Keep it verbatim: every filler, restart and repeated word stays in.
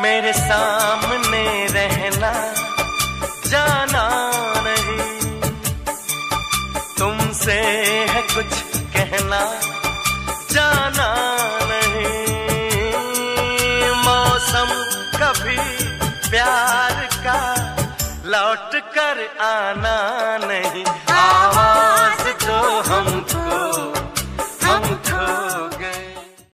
मेरे सामने रहना, जाना नहीं, तुमसे है कुछ कहना, जाना नहीं। मौसम कभी प्यार का लौट कर आना नहीं।